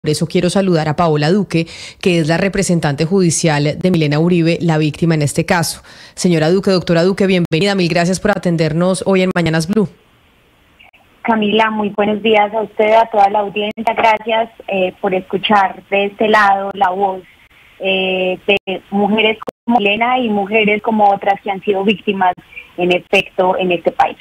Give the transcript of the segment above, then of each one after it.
Por eso quiero saludar a Paola Duque, que es la representante judicial de Milena Uribe, la víctima en este caso. Señora Duque, doctora Duque, bienvenida. Mil gracias por atendernos hoy en Mañanas Blue. Camila, muy buenos días a usted, a toda la audiencia. Gracias por escuchar de este lado la voz de mujeres como Milena y mujeres como otras que han sido víctimas, en efecto, en este país.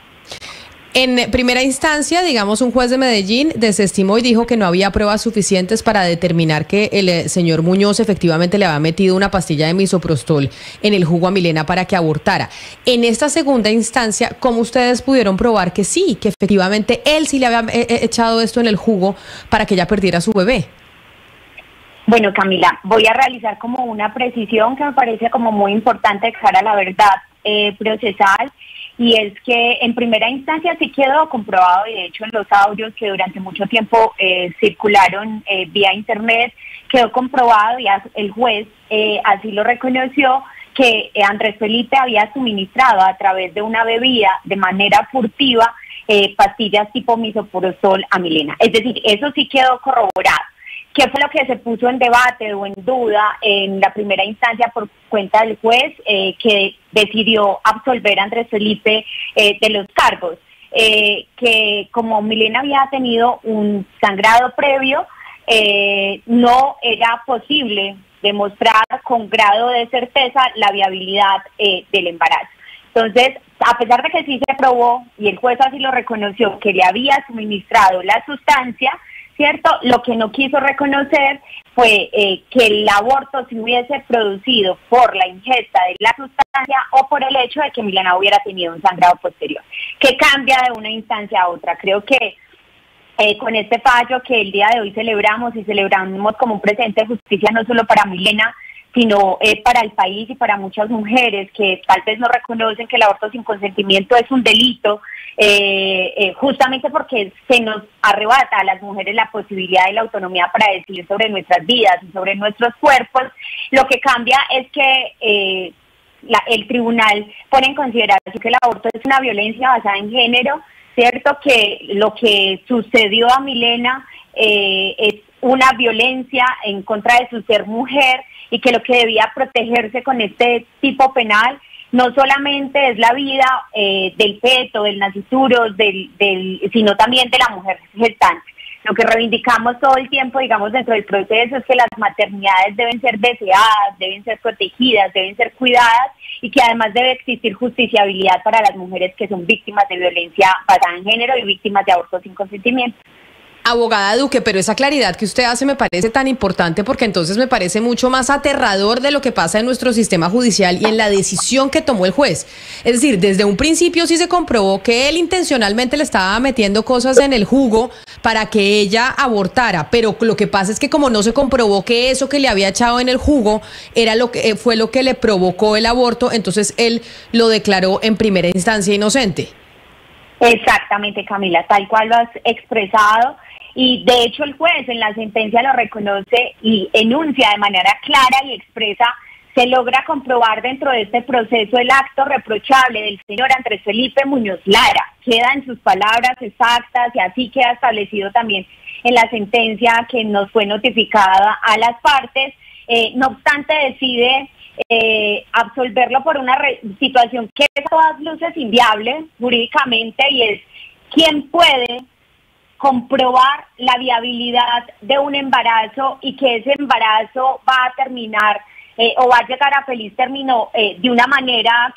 En primera instancia, digamos, un juez de Medellín desestimó y dijo que no había pruebas suficientes para determinar que el señor Muñoz efectivamente le había metido una pastilla de misoprostol en el jugo a Milena para que abortara. En esta segunda instancia, ¿cómo ustedes pudieron probar que sí, que efectivamente él sí le había echado esto en el jugo para que ella perdiera a su bebé? Bueno, Camila, voy a realizar como una precisión que me parece como muy importante de cara a la verdad procesal. Y es que en primera instancia sí quedó comprobado, y de hecho en los audios que durante mucho tiempo circularon vía internet, quedó comprobado y el juez así lo reconoció, que Andrés Felipe había suministrado a través de una bebida de manera furtiva pastillas tipo misoprostol a Milena. Es decir, eso sí quedó corroborado. ¿Qué fue lo que se puso en debate o en duda en la primera instancia por cuenta del juez que decidió absolver a Andrés Felipe de los cargos? Que como Milena había tenido un sangrado previo, no era posible demostrar con grado de certeza la viabilidad del embarazo. Entonces, a pesar de que sí se probó, y el juez así lo reconoció, que le había suministrado la sustancia, ¿cierto? Lo que no quiso reconocer fue que el aborto se hubiese producido por la ingesta de la sustancia o por el hecho de que Milena hubiera tenido un sangrado posterior, que cambia de una instancia a otra. Creo que con este fallo que el día de hoy celebramos como un presente de justicia no solo para Milena, sino para el país y para muchas mujeres que tal vez no reconocen que el aborto sin consentimiento es un delito, justamente porque se nos arrebata a las mujeres la posibilidad y la autonomía para decidir sobre nuestras vidas y sobre nuestros cuerpos. Lo que cambia es que el tribunal pone en consideración que el aborto es una violencia basada en género, ¿cierto? Que lo que sucedió a Milena es una violencia en contra de su ser mujer, y que lo que debía protegerse con este tipo penal no solamente es la vida del feto, del nascituro, sino también de la mujer gestante. Lo que reivindicamos todo el tiempo, digamos, dentro del proceso es que las maternidades deben ser deseadas, deben ser protegidas, deben ser cuidadas, y que además debe existir justiciabilidad para las mujeres que son víctimas de violencia basada en género y víctimas de aborto sin consentimiento. Abogada Duque, pero esa claridad que usted hace me parece tan importante, porque entonces me parece mucho más aterrador de lo que pasa en nuestro sistema judicial y en la decisión que tomó el juez. Es decir, desde un principio sí se comprobó que él intencionalmente le estaba metiendo cosas en el jugo para que ella abortara, pero lo que pasa es que como no se comprobó que eso que le había echado en el jugo era fue lo que le provocó el aborto, entonces él lo declaró en primera instancia inocente. Exactamente, Camila, tal cual lo has expresado. Y de hecho el juez en la sentencia lo reconoce y enuncia de manera clara y expresa: se logra comprobar dentro de este proceso el acto reprochable del señor Andrés Felipe Muñoz Lara. Queda en sus palabras exactas y así queda establecido también en la sentencia que nos fue notificada a las partes. No obstante, decide absolverlo por una situación que es a todas luces inviable jurídicamente, y es: ¿quién puede comprobar la viabilidad de un embarazo y que ese embarazo va a terminar o va a llegar a feliz término de una manera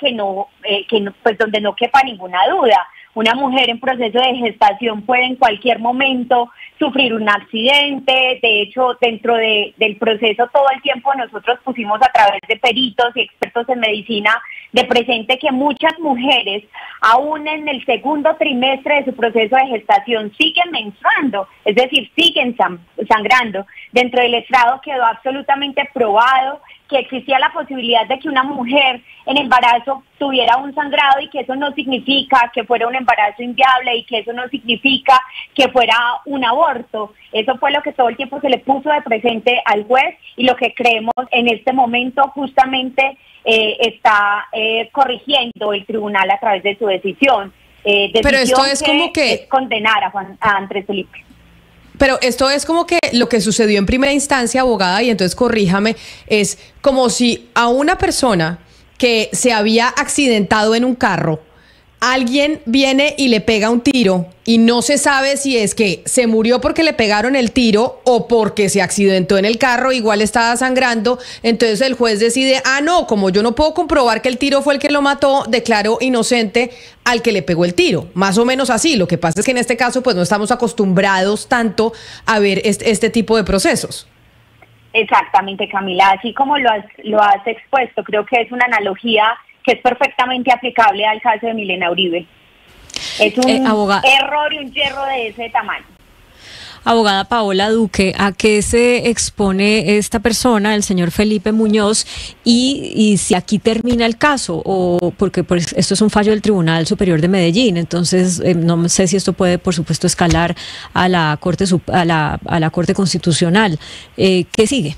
pues donde no quepa ninguna duda? Una mujer en proceso de gestación puede en cualquier momento sufrir un accidente. De hecho, dentro del proceso todo el tiempo nosotros pusimos a través de peritos y expertos en medicina de presente que muchas mujeres, aún en el segundo trimestre de su proceso de gestación, siguen menstruando, es decir, siguen sangrando. Dentro del estrado quedó absolutamente probado que existía la posibilidad de que una mujer en embarazo tuviera un sangrado, y que eso no significa que fuera un embarazo inviable, y que eso no significa que fuera un aborto. Eso fue lo que todo el tiempo se le puso de presente al juez, y lo que creemos en este momento justamente está corrigiendo el tribunal a través de su decisión. Pero esto es como que es condenar a Andrés Felipe. Pero esto es como que lo que sucedió en primera instancia, abogada, y entonces corríjame, es como si a una persona que se había accidentado en un carro, alguien viene y le pega un tiro y no se sabe si es que se murió porque le pegaron el tiro o porque se accidentó en el carro, igual estaba sangrando, entonces el juez decide, no, como yo no puedo comprobar que el tiro fue el que lo mató, declaro inocente al que le pegó el tiro, más o menos así. Lo que pasa es que en este caso pues no estamos acostumbrados tanto a ver este tipo de procesos. Exactamente, Camila, así como lo has expuesto, creo que es una analogía que es perfectamente aplicable al caso de Milena Uribe. Es un error y un yerro de ese tamaño. Abogada Paola Duque, ¿a qué se expone esta persona, el señor Felipe Muñoz, y si aquí termina el caso? O porque pues, esto es un fallo del Tribunal Superior de Medellín, entonces no sé si esto puede, por supuesto, escalar a la Corte a la Corte Constitucional. ¿Qué sigue?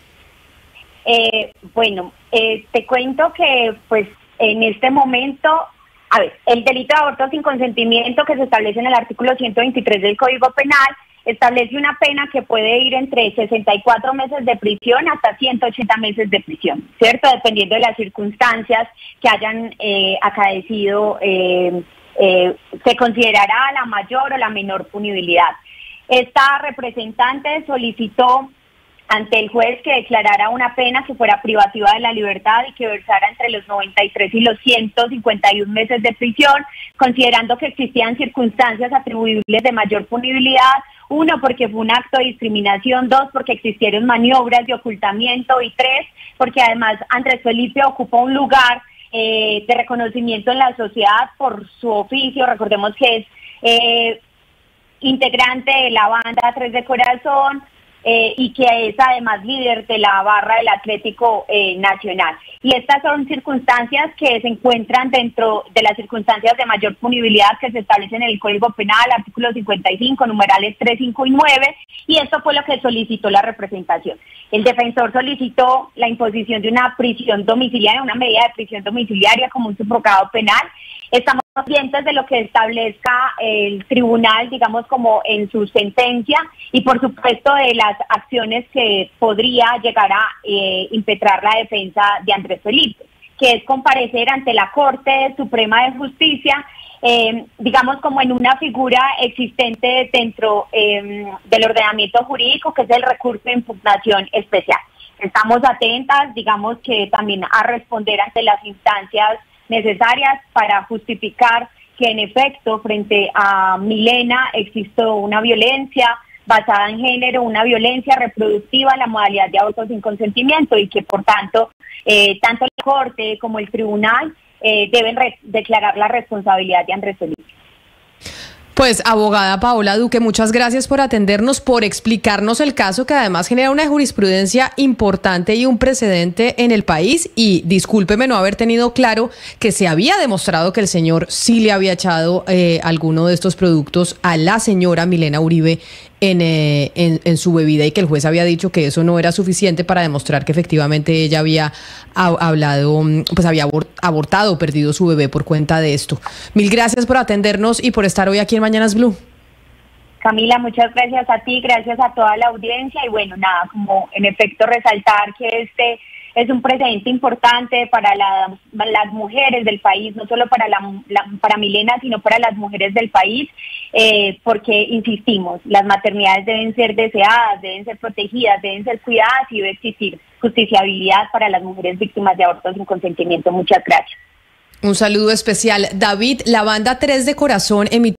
Te cuento que pues en este momento, el delito de aborto sin consentimiento que se establece en el artículo 123 del Código Penal establece una pena que puede ir entre 64 meses de prisión hasta 180 meses de prisión, ¿cierto? Dependiendo de las circunstancias que hayan acaecido, se considerará la mayor o la menor punibilidad. Esta representante solicitó ante el juez que declarara una pena que fuera privativa de la libertad y que versara entre los 93 y los 151 meses de prisión, considerando que existían circunstancias atribuibles de mayor punibilidad, 1, porque fue un acto de discriminación, 2, porque existieron maniobras de ocultamiento y 3, porque además Andrés Felipe ocupa un lugar de reconocimiento en la sociedad por su oficio. Recordemos que es integrante de la banda Tres de Corazón, y que es además líder de la barra del Atlético Nacional. Y estas son circunstancias que se encuentran dentro de las circunstancias de mayor punibilidad que se establecen en el Código Penal, artículo 55, numerales 3, 5 y 9, y esto fue lo que solicitó la representación. El defensor solicitó la imposición de una prisión domiciliaria, una medida de prisión domiciliaria como un subrogado penal. Estamos pendientes de lo que establezca el tribunal, digamos, como en su sentencia, y por supuesto de las acciones que podría llegar a impetrar la defensa de Andrés Felipe, que es comparecer ante la Corte Suprema de Justicia, digamos como en una figura existente dentro del ordenamiento jurídico, que es el recurso de impugnación especial. Estamos atentas, digamos, que también a responder ante las instancias necesarias para justificar que en efecto frente a Milena existió una violencia basada en género, una violencia reproductiva en la modalidad de aborto sin consentimiento, y que por tanto tanto la Corte como el Tribunal deben declarar la responsabilidad de Andrés Felipe. Pues, abogada Paola Duque, muchas gracias por atendernos, por explicarnos el caso, que además genera una jurisprudencia importante y un precedente en el país. Y discúlpeme no haber tenido claro que se había demostrado que el señor sí le había echado alguno de estos productos a la señora Milena Uribe en su bebida, y que el juez había dicho que eso no era suficiente para demostrar que efectivamente ella había había abortado o perdido su bebé por cuenta de esto. Mil gracias por atendernos y por estar hoy aquí en Mañanas Blue. Camila, muchas gracias a ti, gracias a toda la audiencia, y bueno, nada, como en efecto resaltar que este es un precedente importante para las mujeres del país, no solo para Milena, sino para las mujeres del país, porque, insistimos, las maternidades deben ser deseadas, deben ser protegidas, deben ser cuidadas, y debe existir justiciabilidad para las mujeres víctimas de abortos sin consentimiento. Muchas gracias. Un saludo especial. David, la banda Tres de Corazón emitió